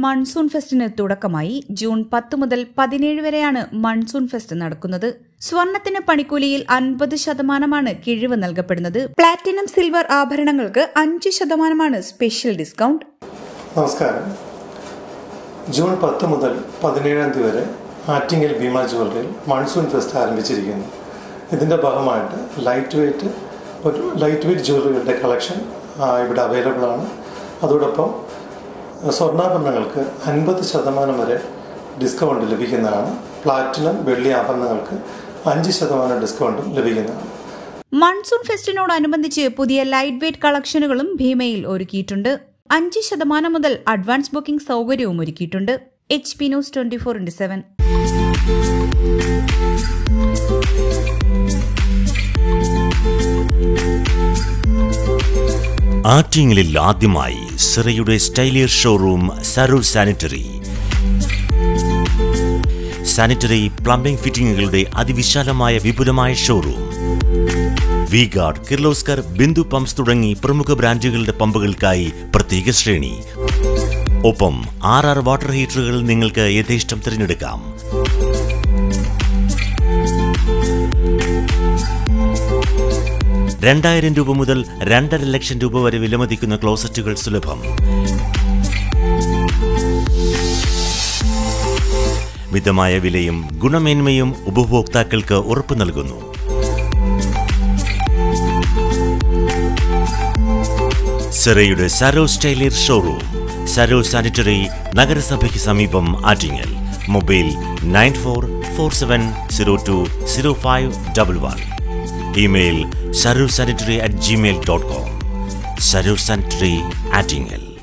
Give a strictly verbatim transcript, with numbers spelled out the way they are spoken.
Monsoon ഫെസ്റ്റിന് തുടക്കമായി. June പത്ത് മുതൽ പതിനേഴ് വരെയാണ് മൺസൂൺ ഫെസ്റ്റ് നടക്കുന്നത്. സ്വർണത്തിന് പണിക്കൂലിയിൽ അൻപത് ശതമാനമാണ് കിഴിവ് നൽകപ്പെടുന്നത്. പ്ലാറ്റിനം സിൽവർ ആഭരണങ്ങൾക്ക് അഞ്ച് ശതമാനമാണ് സ്പെഷ്യൽ ഡിസ്കൗണ്ട്. നമസ്കാരം. ജൂൺ പത്ത് മുതൽ പതിനേഴാം തീയതി വരെ ആറ്റിങ്ങൽ ഭീമ ജ്വല്ലറിയിൽ മൺസൂൺ ഫെസ്റ്റ് ആരംഭിച്ചിരിക്കുന്നു. ഇതിൻ്റെ ഭാഗമായിട്ട് ലൈറ്റ് വെയ്റ്റ് ഒരു ലൈറ്റ് വെയ്റ്റ് ജ്വല്ലറികളുടെ കളക്ഷൻ ഇവിടെ അവൈലബിൾ ആണ്. അതോടൊപ്പം സ്വർണ്ണാഭരണങ്ങൾക്ക് അൻപത് ശതമാനം വരെ ഡിസ്കൗണ്ട് ലഭിക്കുന്നതാണ്. പ്ലാറ്റിനം വെള്ളി ആഭരണങ്ങൾക്ക് അഞ്ച് ശതമാനം ഡിസ്കൗണ്ടും ലഭിക്കുന്നതാണ്. മൺസൂൺ ഫെസ്റ്റിനോടനുബന്ധിച്ച് പുതിയ ലൈറ്റ് വെയ്റ്റ് കളക്ഷനുകളും ഭീമയിൽ ഒരുക്കിയിട്ടുണ്ട്. അഞ്ച് ശതമാനം മുതൽ അഡ്വാൻസ് ബുക്കിംഗ് സൗകര്യവും ഒരുക്കിയിട്ടുണ്ട്. H P news twenty four into seven. ആറ്റിങ്ങലിൽ ആദ്യമായി സിറയുടെ സ്റ്റൈലിയർ showroom Saroor sanitary. Sanitary plumbing ഫിറ്റിംഗുകളുടെ അതിവിശാലമായ വിപുലമായ ഷോറൂം. വി ഗാർഡ്, കിർലോസ്കർ, ബിന്ദു പമ്പ്സ് തുടങ്ങി പ്രമുഖ ബ്രാൻഡുകളുടെ പമ്പുകൾക്കായി പ്രത്യേക ശ്രേണി. ഒപ്പം ആർ ആർ വാട്ടർ ഹീറ്ററുകൾ നിങ്ങൾക്ക് യഥേഷ്ടം തിരഞ്ഞെടുക്കാം. രണ്ടായിരം രൂപ മുതൽ രണ്ടര ലക്ഷം രൂപ വരെ വിലമതിക്കുന്ന ക്ലോസറ്റുകൾ സുലഭം. മിതമായ വിലയും ഗുണമേന്മയും ഉപഭോക്താക്കൾക്ക് ഉറപ്പു നൽകുന്നു. സിറയുടെ സരോ സ്റ്റൈലിയർ ഷോറൂം, സരോ സാനിറ്ററി, നഗരസഭയ്ക്ക് സമീപം, Attingal. Mobile nine four four seven zero two zero five double one. Email Saroor sanitary at Gmail dot com. Saroor sanitary, Attingal.